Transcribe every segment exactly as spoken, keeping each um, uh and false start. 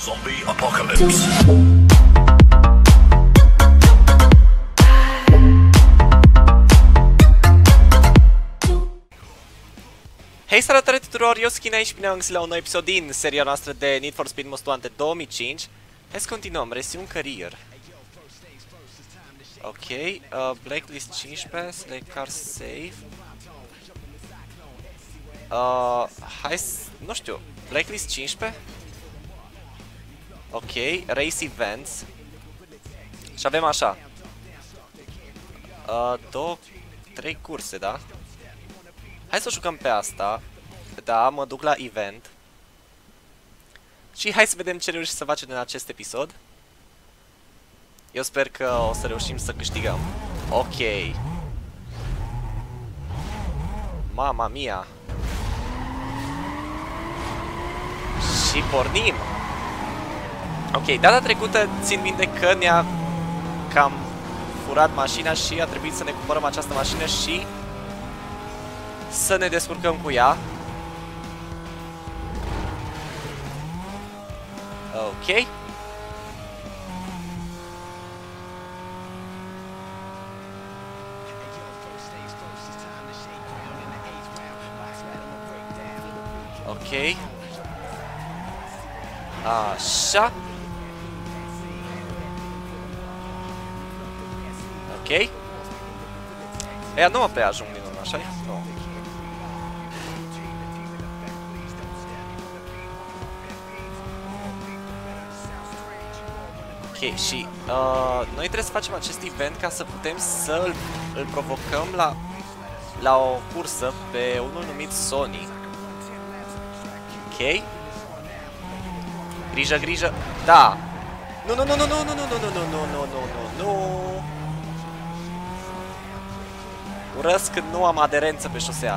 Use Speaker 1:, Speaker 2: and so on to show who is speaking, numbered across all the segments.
Speaker 1: Zombie apocalypse.
Speaker 2: Hei, salutare tuturor, eu Skin aici și bine am găsit la un nou episod din seria noastră de Need for Speed Most Wanted două mii cinci. Hai să continuăm, resume career. Ok, uh, Blacklist cincisprezece, Select Car Save. Uh, hai să, nu știu, Blacklist cincisprezece. Ok, Race Events. Și avem așa uh, două, trei curse, da? Hai să o jucăm pe asta. Da, mă duc la event. Și hai să vedem ce reușim să facem în acest episod. Eu sper că o să reușim să câștigăm. Ok. Mama mia. Și pornim. Ok, data trecută țin minte că ne-a cam furat mașina și a trebuit să ne cumpărăm această mașină și să ne descurcăm cu ea. Ok. Ok. Așa. Ok. Ea nu mă prea ajung din urmă, așa-i? Nu. Ok, și uh, noi trebuie să facem acest event ca să putem să îl, îl provocăm la, la o cursă pe unul numit Sony. Ok. Grijă, grijă. Da. Nu, nu, nu, nu, nu, nu, nu, nu, nu, nu, nu, nu, nu, nu. Urăsc când nu am aderență pe șosea.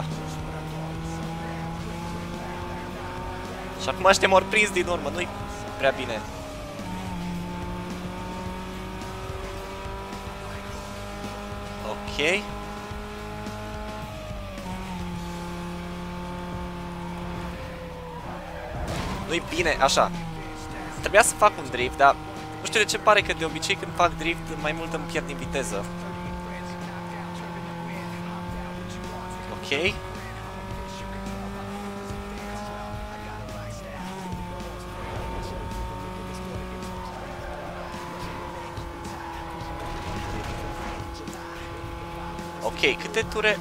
Speaker 2: Și acum suntem ori prins din urmă, nu-i prea bine. Ok. Nu-i bine, așa. Trebuia să fac un drift, dar nu știu de ce pare că de obicei când fac drift mai mult îmi pierd din viteză. Ok. Ok, câte ture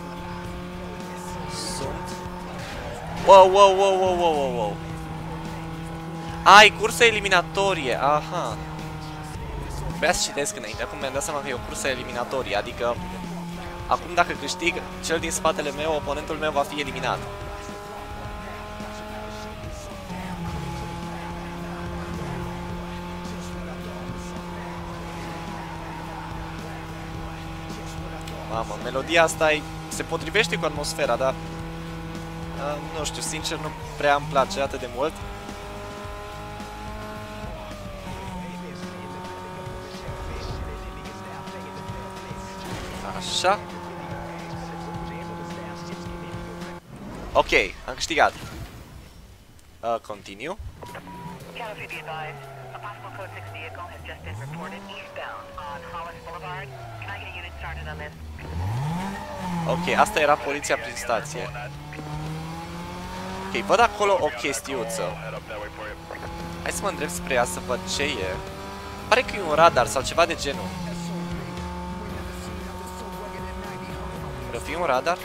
Speaker 2: sunt? Wow, wow, wow, wow, wow, wow, wow. Ai, cursă eliminatorie, aha. Trebuia să citesc înainte, acum mi-am dat seama că e o cursă eliminatorie, adică acum dacă câștig, cel din spatele meu, oponentul meu va fi eliminat. Mamă, melodia asta e, se potrivește cu atmosfera, dar uh, nu știu, sincer nu prea îmi place atât de mult. Așa. Ok, am câștigat. Uh, continue. Ok, asta era poliția prin stație. Ok, văd acolo o chestiuță. Hai să mă îndrept spre ea să văd ce e. Pare că e un radar sau ceva de genul. Ar fi un radar?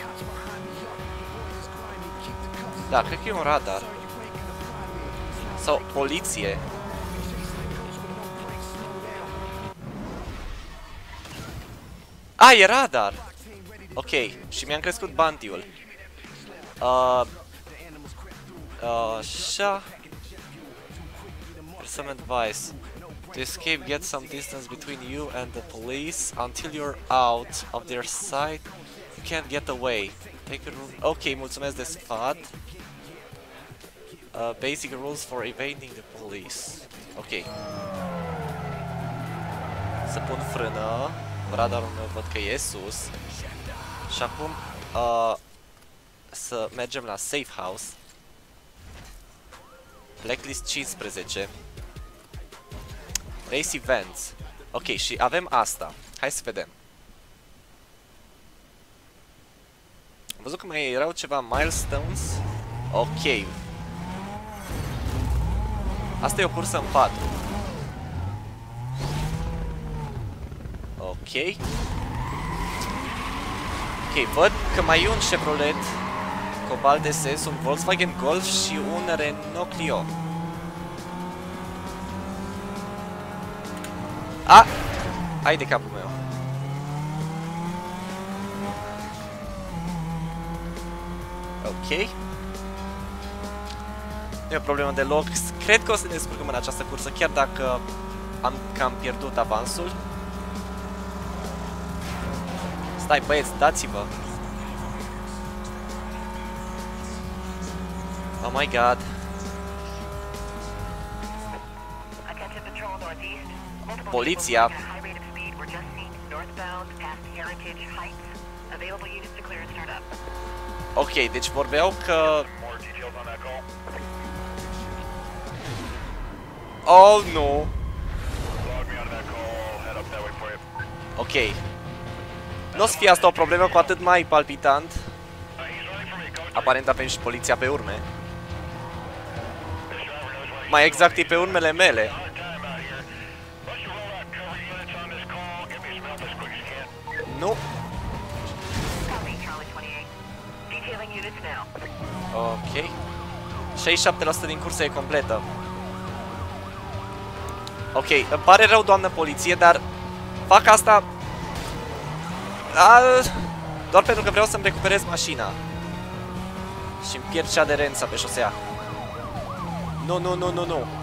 Speaker 2: Da, cred că e un radar. Sau poliție. Ah, e radar! Ok, și mi-am crescut bounty-ul. Uh, uh, așa. Some advice. To escape, get some distance between you and the police. Until you're out of their sight, you can't get away. Take a room. Ok, mulțumesc de sfat. Uh, basic rules for evading the police. Ok. Să pun frână. Radarul meu văd că e sus. Și acum uh, să mergem la safe house. Blacklist cincisprezece. Race events. Ok, și avem asta. Hai să vedem. Am văzut că mai erau ceva milestones. Ok. Asta e o cursă în patru. Ok. Ok, văd că mai e un Chevrolet Cobalt S S, un Volkswagen Golf și un Renault Clio. A! Hai de capul meu. Ok. Nu e o problemă deloc. Cred că o să ne descurcăm în această cursă, chiar dacă am cam pierdut avansul. Stai, băieți, dați-vă. Oh my god. Poliția. Ok, deci vorbeau că... Oh, nu. Ok. Nu o să fie asta o problemă, cu atât mai palpitant. Aparent avem și poliția pe urme. Mai exact e pe urmele mele. Nu. Ok. șaizeci și șapte la sută din cursă e completă. Ok, îmi pare rău, doamnă poliție, dar fac asta A, doar pentru că vreau să-mi recuperez mașina și îmi pierd și aderența pe șosea. Nu, nu, nu, nu, nu.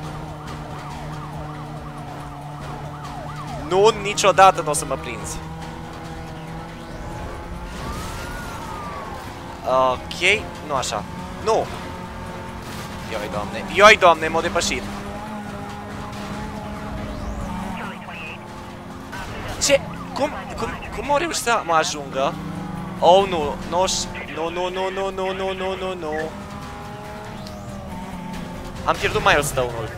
Speaker 2: Nu, niciodată nu o să mă prinzi. Ok, nu așa. Nu. Ioi, doamne. Ioi, doamne, m-au depășit. Ce? Cum, cum, cum au reușit să mă ajungă? Oh, nu, nu, nu, nu, nu, nu, nu, nu, nu, nu, nu. Am pierdut milestone-ul.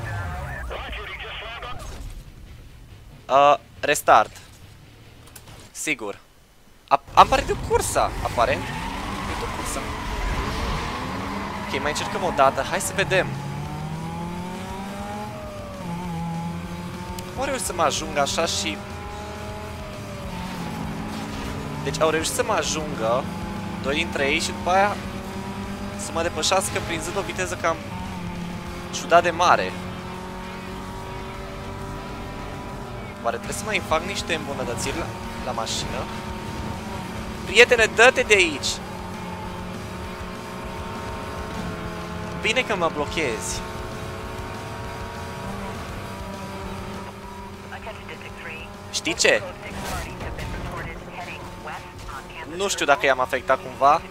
Speaker 2: Uh, restart. Sigur. A am pierdut cursa, aparent. Am pierdut cursa. Ok, mai încercăm o dată. Hai să vedem. Cum au reușit să mă ajung așa și... Deci au reușit să mă ajungă doi dintre ei și după aia să mă depășească prinzând o viteză cam ciudat de mare. Oare trebuie să mai fac niște îmbunătățiri la, la mașină? Prietene, dă-te de aici! Bine că mă blochezi. Știi ce? Nu știu dacă i-am afectat cumva.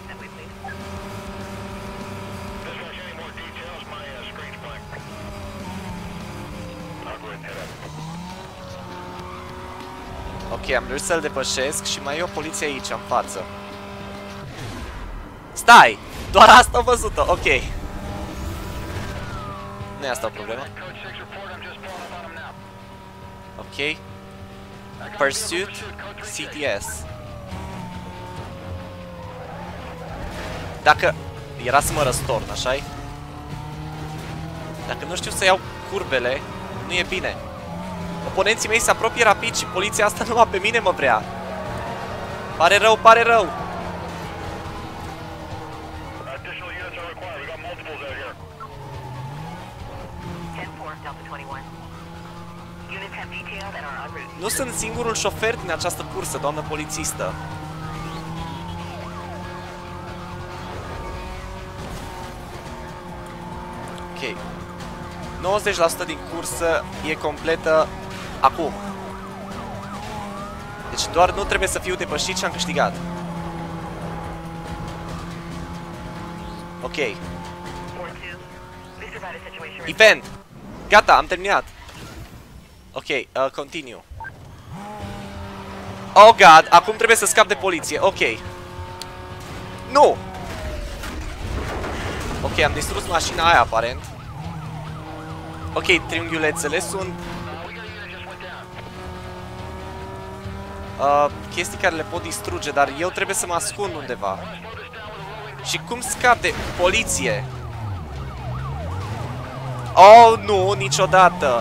Speaker 2: Ok, am reușit să-l depășesc și mai e o poliție aici, în față. Stai! Doar asta am văzut-o, ok. Nu e asta o problemă. Ok. Pursuit C T S. Dacă era să mă răstorn, așa-i? Dacă nu știu să iau curbele, nu e bine. Oponenții mei se apropie rapid și poliția asta numai pe mine mă vrea. Pare rău, pare rău. Nu sunt singurul șofer din această cursă, doamnă polițistă. Ok. nouăzeci la sută din cursă e completă acum. Deci doar nu trebuie să fiu depășit și am câștigat. Ok. Event! Gata, am terminat. Ok, uh, continue. Oh god, acum trebuie să scap de poliție, ok. Nu! Ok, am distrus mașina aia, aparent. Ok, triunghiulețele sunt uh, chestii care le pot distruge, dar eu trebuie să mă ascund undeva. Și cum scap de poliție? Oh, nu, niciodată!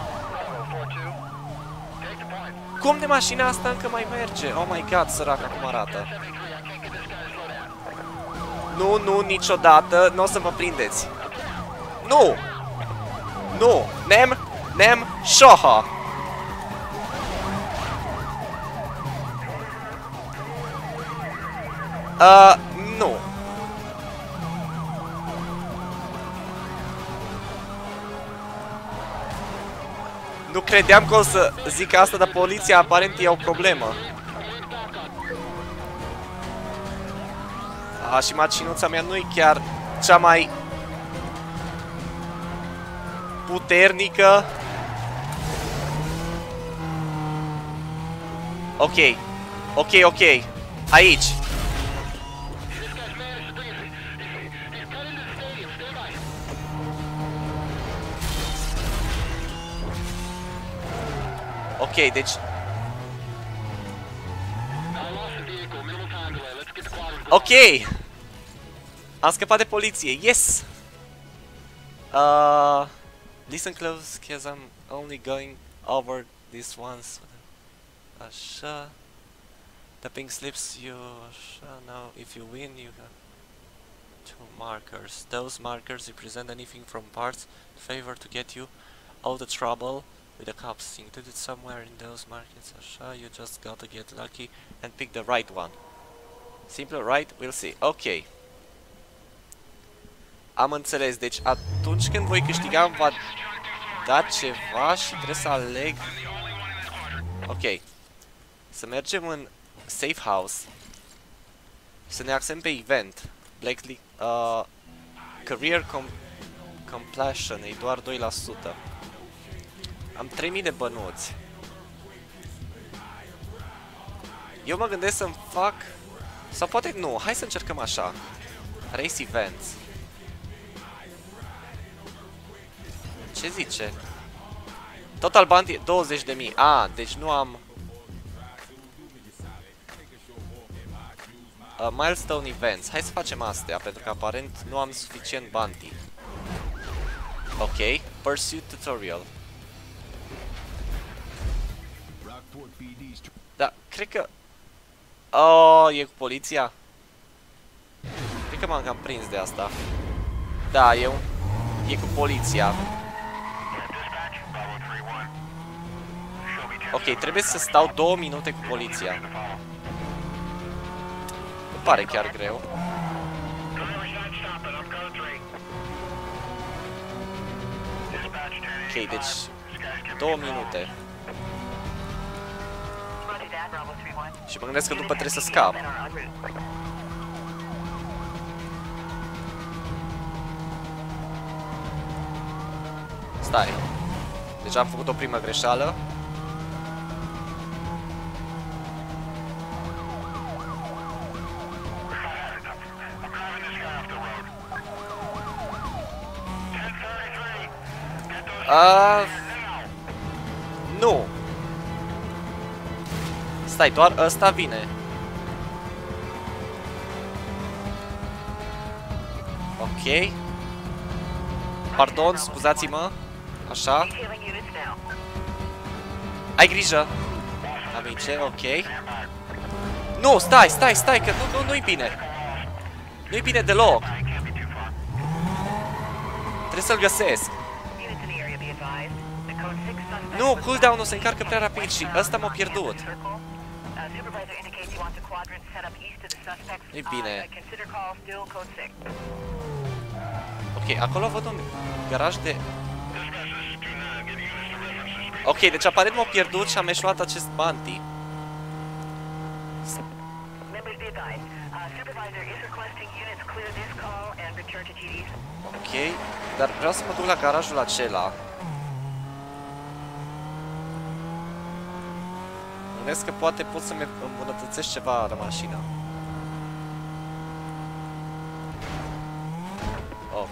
Speaker 2: Cum de mașina asta încă mai merge? Oh my god, săraca, cum arată. Nu, nu, niciodată, nu o să mă prindeți. Nu! Nu! Nem! Nem! Șoha! Uh, nu. Nu credeam că o să zic asta, dar poliția aparent e o problemă. A, și mașinuța mea nu e chiar cea mai puternică. Ok. Ok, ok. Aici. Ok, deci... Ok! Am scăpat de poliție, yes! Uh, listen close, cause I'm only going over this once. Așa... The pink slips you... Așa, now if you win you have... two markers. Those markers represent anything from parts in favor to get you out of trouble with the cops. Included somewhere in those markets. Așa, you just gotta get lucky and pick the right one. Simple, right? We'll see. Ok. Am înțeles. Deci atunci când voi câștiga îmi va da ceva și trebuie să aleg. Ok. Să mergem în safe house. Să ne axăm pe event. Blackley, uh, career com completion e doar doi la sută. Am trei mii de bănuți. Eu mă gândesc să-mi fac... Sau poate nu, hai să încercăm așa. Race events. Ce zice? Total bounty douăzeci de mii. Ah, deci nu am... Uh, milestone events. Hai să facem astea, pentru că aparent nu am suficient bounty. Ok. Pursuit tutorial. Da, cred că... Oh, e cu poliția? Cred că m-am cam prins de asta. Da, e un... E cu poliția. Ok, trebuie să stau două minute cu poliția. Nu pare chiar greu. Ok, deci... Două minute. Și mă gândesc că după trebuie să scap. Stai. Deci am făcut o primă greșeală. Uh, nu. Stai, doar ăsta vine. Ok. Pardon, scuzați-mă. Așa. Ai grijă. Amice, ok. Nu, stai, stai, stai, că nu, nu, nu-i bine. Nu-i bine deloc. Trebuie să-l găsesc. Nu, cooldown-ul se încarcă prea rapid și ăsta m-a pierdut. Nu-i bine. Ok, acolo văd un garaj de... Ok, deci aparent m-a pierdut și am eșuat acest bounty. Ok, dar vreau să mă duc la garajul acela. Gândesc că poate pot să-mi îmbunătățesc ceva la mașină. Oh.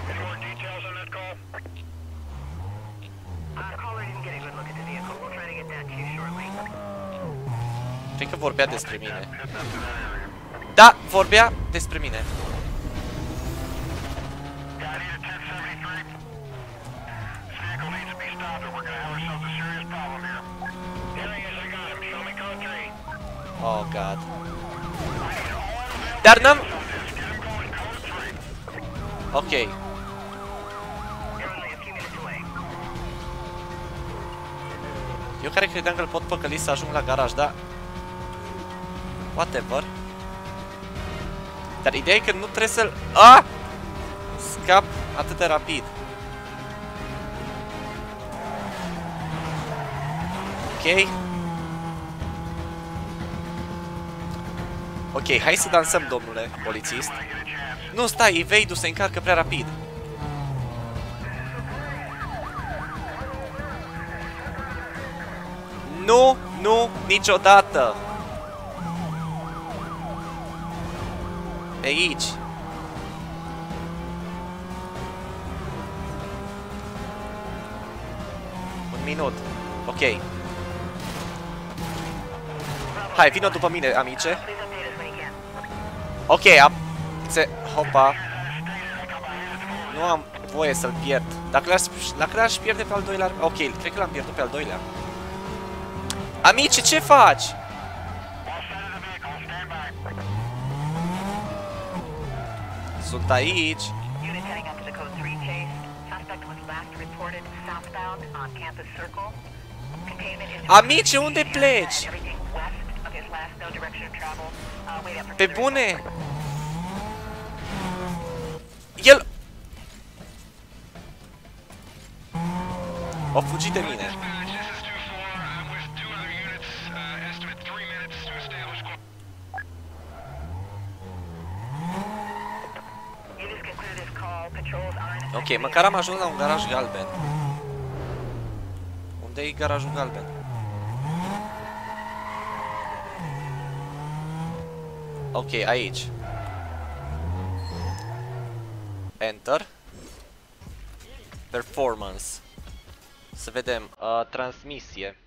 Speaker 2: Cred că vorbea despre mine. Da, vorbea despre mine. Oh, God. Dar n-am... Ok. Eu care credeam că îl pot păcăli să ajung la garaj, da? Whatever. Dar ideea e că nu trebuie să-l... Ah! Scap atât de rapid. Ok. Ok, hai să dansăm, domnule polițist. Nu, stai, evade-ul se încarcă prea rapid. Nu, nu, niciodată. Pe aici. Un minut. Ok. Hai, vină după mine, amice. Ok, am... Se... Hopa. Nu am voie să-l pierd. Dacă l-aș pierde pe al doilea... Ok, cred că l-am pierdut pe al doilea. Amice, ce faci? Sunt aici. Amice, unde pleci? Pe bune? El... a fugit de mine. Ok, măcar am ajuns la un garaj galben. Unde e garajul galben? Ok, aici. Enter. Performance. Să vedem. Uh, transmisie.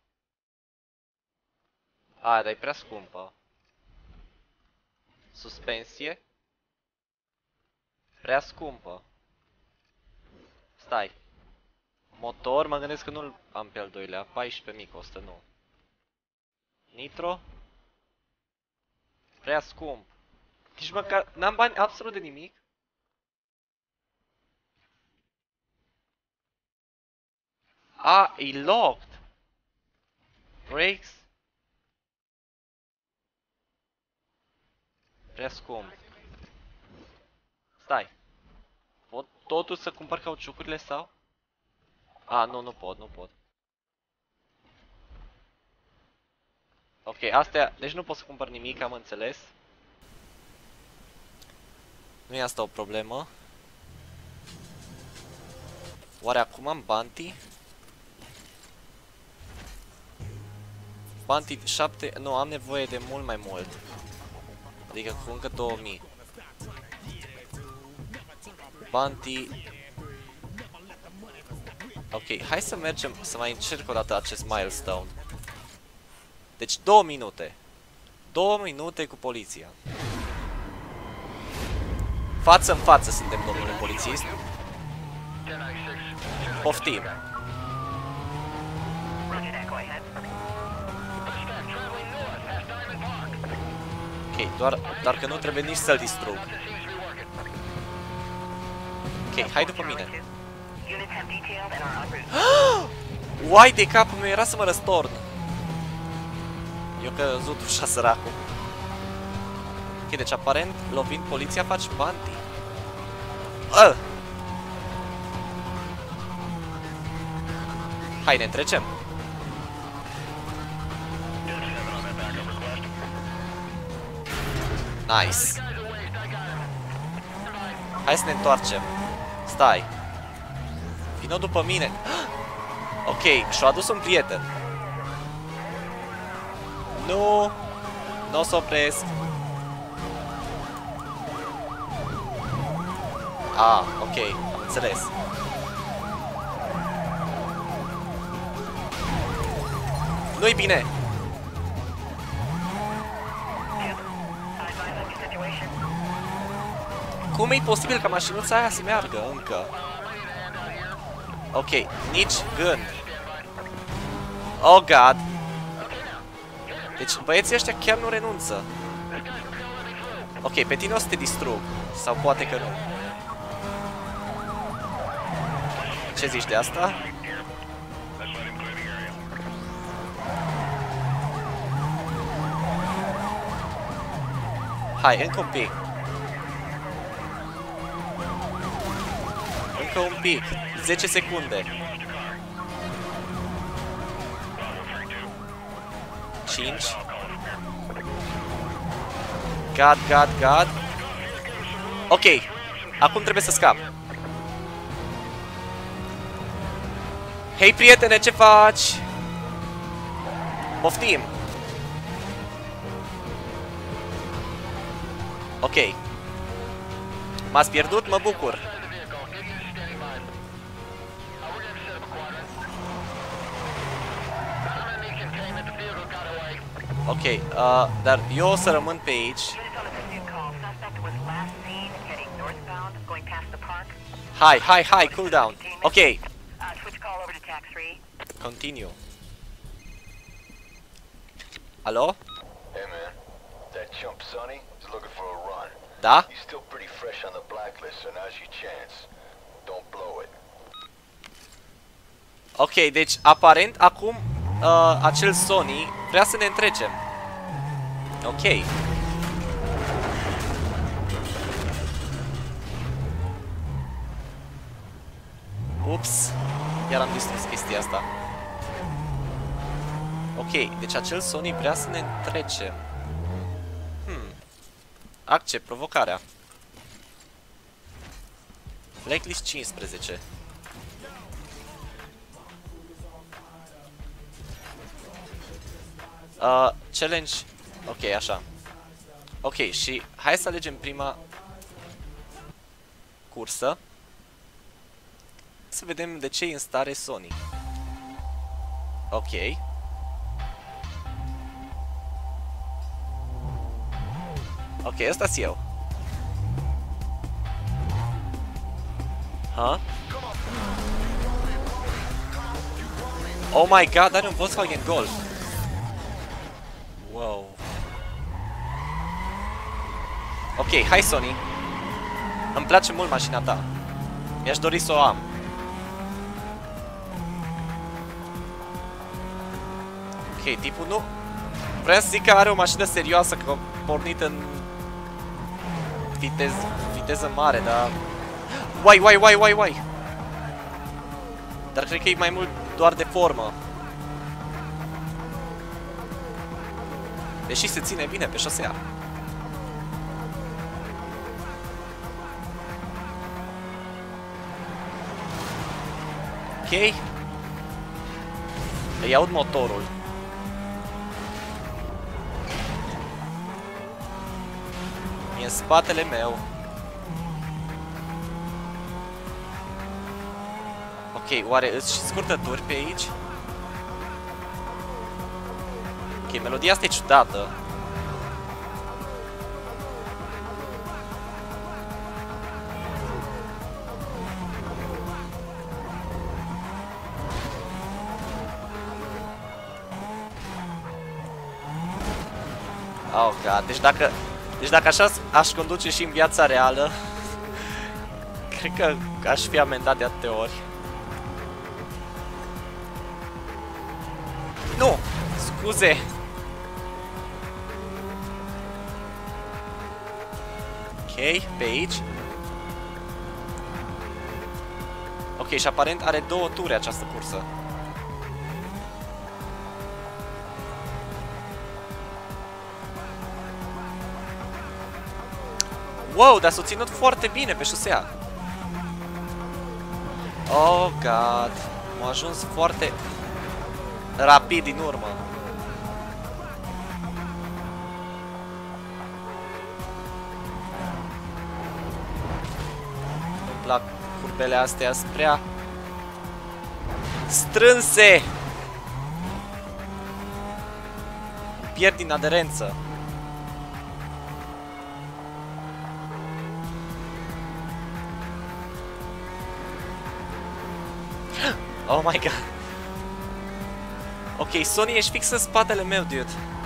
Speaker 2: A, dar e prea scumpă. Suspensie. Prea scumpă. Stai. Motor, mă gândesc că nu-l am pe al doilea. paisprezece mii costă, nu. Nitro. Prea scump. Nici măcar... n-am bani absolut de nimic. A, e locked. Brakes. Prea scump. Stai. Pot totuși să cumpăr cauciucurile sau? A, nu, nu pot, nu pot. Ok, astea, deci nu pot să cumpăr nimic, am înțeles. Nu e asta o problemă. Oare acum am Bounty? Bounty șapte, nu, am nevoie de mult mai mult. Adică cu încă două mii. Bounty. Ok, hai să mergem, să mai încerc o dată acest milestone. Deci două minute. Două minute cu poliția. Față în față suntem, domnule polițist. Poftim. Ok, doar, doar că nu trebuie nici să-l distrug. Ok, hai după mine. Uai, de capul meu, era să mă răstorn. Eu căzut ușa, săracul. Ok, deci aparent, lovind poliția, faci Bounty. Uh! Hai, ne întrecem. Nice. Hai să ne întoarcem. Stai. Vino după mine. Ok, și-a adus un prieten. Nu. Nu o să opresc. Ah, ok, am înțeles. Nu-i bine! Cum e posibil ca mașinuța aia să meargă încă? Ok, nici gând. Oh, God! Deci băieții ăștia chiar nu renunță. Ok, pe tine o să te distrug. Sau poate că nu. Ce zici de asta? Hai, încă un pic. Încă un pic. zece secunde. cinci. God, God, God. Ok. Acum trebuie să scap. Hei, prietene, ce faci? Poftim. Ok. M-ați pierdut, mă bucur. Ok, uh, dar eu o să rămân pe aici. Hai, hai, hai, cool down. Ok. Continue. Alo?
Speaker 1: Hey man, that chump Sonny is looking for a run.
Speaker 2: Da?
Speaker 1: He's still pretty fresh on the blacklist, so now's your chance. Don't blow it.
Speaker 2: Ok, deci aparent acum uh, acel Sonny vrea să ne întrecem. Ok. Ups. Iar am distrus chestia asta. Ok, deci acel Sonny vrea să ne întrecem. Hmm. Accept provocarea. Blacklist cincisprezece. Uh, challenge. Ok, așa. Ok, și hai să alegem prima cursă. Să vedem de ce e în stare Sonny. Ok. Ok, ăsta-s eu. Ha? Oh my god, are un Volkswagen Golf. Wow. Ok, hai Sonny. Îmi place mult mașina ta. Mi-aș dori să o am. Ok, tipul nu... Vreau să zic că are o mașină serioasă, că a pornit în... Vitez... viteză mare, dar... Uai, uai, uai, uai, uai! Dar cred că e mai mult doar de formă. Deși se ține bine pe șosea. Ok. Îi aud motorul. E în spatele meu. Ok, oare îți și scurtături pe aici? Ok, melodia asta e ciudată. Oh, God. Deci dacă, deci dacă așa aș conduce și în viața reală, cred că aș fi amendat de atâtea ori. Nu! Scuze! Ok, pe aici. Ok, și aparent are două ture această cursă. Wow, dar s-a ținut foarte bine pe șosea. Oh, God. M-a ajuns foarte rapid din urmă. plac curbele astea, sunt prea strânse. Pierd din aderență. Oh my god. Ok, Sony, ești fix în spatele meu, dude.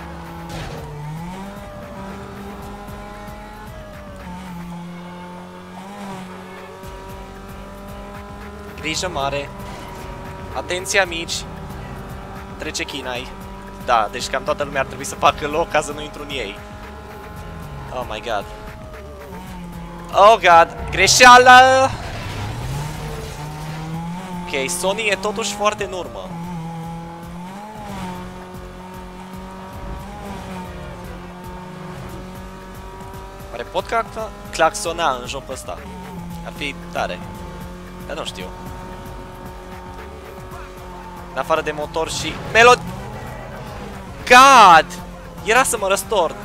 Speaker 2: Grijă mare. Atenție, amici. Trece chinai. Da, deci cam toată lumea ar trebui să facă loc ca să nu intru în ei. Oh my god. Oh god, greșeală! Ok, Sony e totuși foarte în urmă. Oare pot claxona în jocul ăsta? Ar fi tare. Dar nu știu. În afară de motor și melod... God! Era să mă răstorn.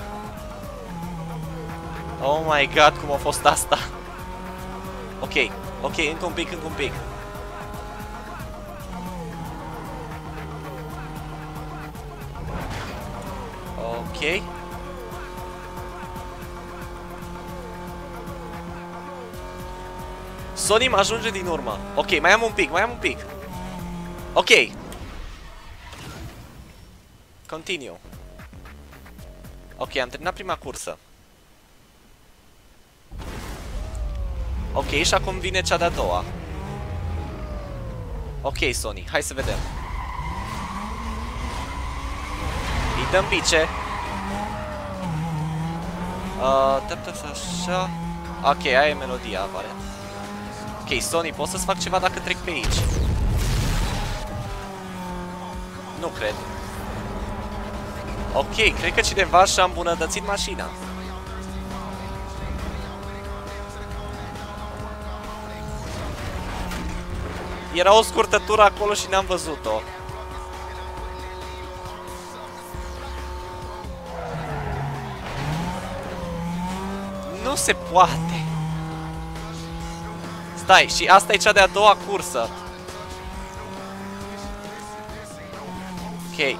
Speaker 2: Oh my god, cum a fost asta. Ok, ok, încă un pic, încă un pic. Ok. Sony mă ajunge din urmă. Ok, mai am un pic, mai am un pic. Ok. Continue. Ok, am terminat prima cursă. Ok, și acum vine cea de-a doua. Ok, Sony, hai să vedem. Îi dăm bice. Uh, tap, tap, așa. Ok, aia e melodia, aparent. Ok, Sony, pot să-ți fac ceva dacă trec pe aici? Nu cred. Ok, cred că cineva și-a îmbunătățit mașina. Era o scurtătură acolo și n-am văzut-o. Nu se poate. Stai, și asta e cea de-a doua cursă. Ok.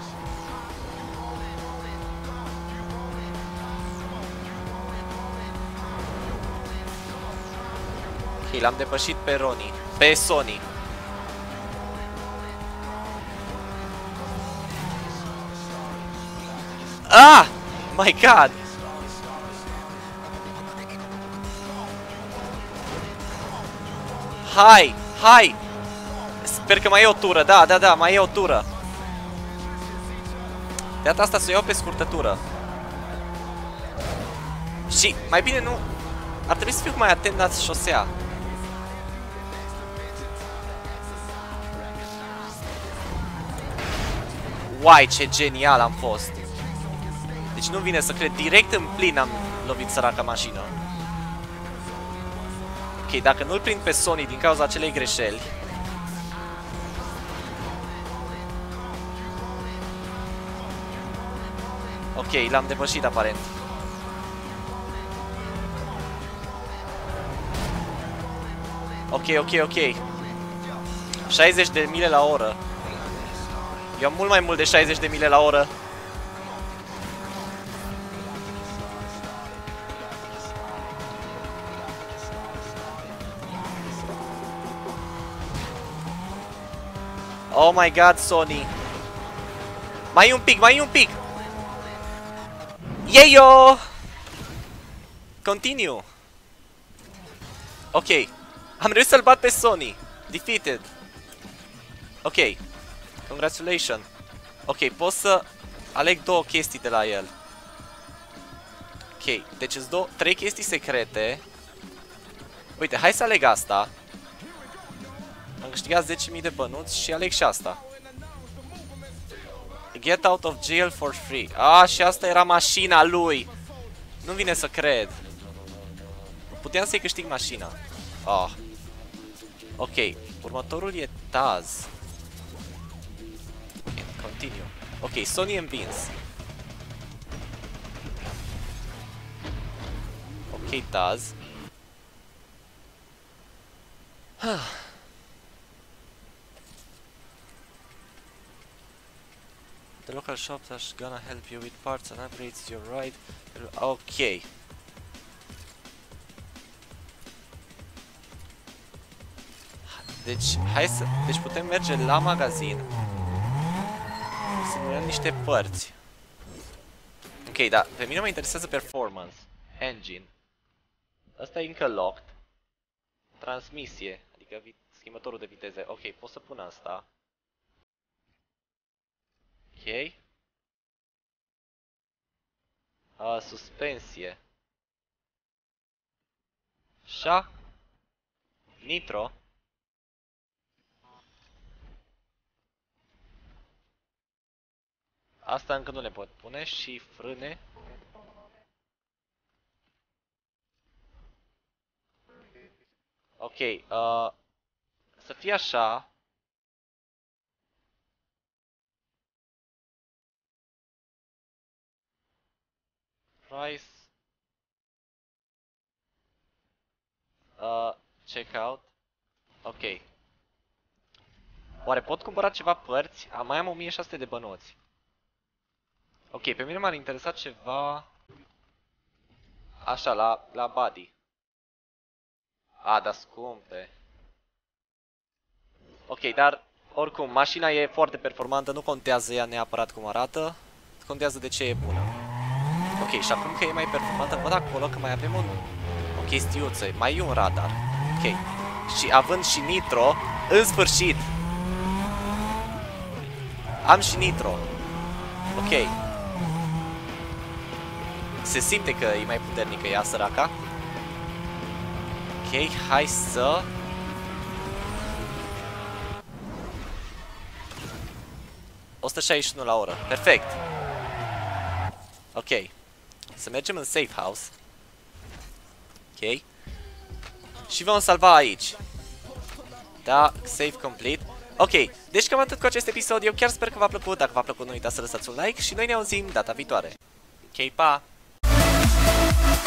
Speaker 2: Ok, l-am depășit pe Ronnie. Pe Sony. Ah! My god! Hai! Hai! Sper că mai e o tură, da, da, da, mai e o tură. De data asta să o iau pe scurtătură. Și, mai bine nu... Ar trebui să fiu mai atent la șosea. Uai, ce genial am fost. Deci nu vine să cred, direct în plin am lovit săraca mașină. Ok, dacă nu-l prind pe Sony din cauza acelei greșeli. Ok, l-am depășit aparent. Ok, ok, ok. șaizeci de mile la oră. Eu am mult mai mult de șaizeci de mile la oră. Oh my god, Sony. Mai un pic, mai un pic. Yeyo! Continue. Ok. Am reușit să-l bat pe Sony. Defeated. Ok. Congratulations. Ok, pot să aleg două chestii de la el. Ok, deci îți dau trei chestii secrete. Uite, hai să aleg asta. Am câștigat zece mii de bănuți și aleg și asta. Get out of jail for free. Ah, și asta era mașina lui. Nu vine să cred. Puteam să-i câștig mașina. Ah. Ok, următorul e Taz. Continue. Ok, Sony învins. Ok, Taz. The local shops are gonna help you with parts and upgrades, you're right. Ok. Deci, hai să... Deci putem merge la magazin. Să ne luăm niște părți. Ok, da, pe mine mă interesează performance. Engine. Asta e încă locked. Transmisie, adică schimbătorul de viteze. Ok, pot să pun asta. Ok. Uh, suspensie. Așa. Nitro. Asta încă nu le pot pune și frâne. Ok, uh, să fie așa. Price. Uh, checkout. Ok. Oare pot cumpăra ceva părți? Am, mai am o mie șase sute de bănuți. Ok, pe mine m-ar interesa ceva... Așa, la, la body. A, dar scumpe. Ok, dar oricum, mașina e foarte performantă, nu contează ea neapărat cum arată. Contează de ce e bună. Ok, și acum că e mai performantă, văd acolo că mai avem un, o chestiuță, mai e un radar. Ok, și având și nitro, în sfârșit! Am și nitro. Ok. Se simte că e mai puternică ea, săraca. Ok, hai să... o sută șaizeci și unu la oră. Perfect. Ok. Să mergem în safe house. Ok. Și vom salva aici. Da, save complete. Ok, deci cam atât cu acest episod. Eu chiar sper că v-a plăcut. Dacă v-a plăcut, nu uitați să lăsați un like și noi ne auzim data viitoare. Ok, pa!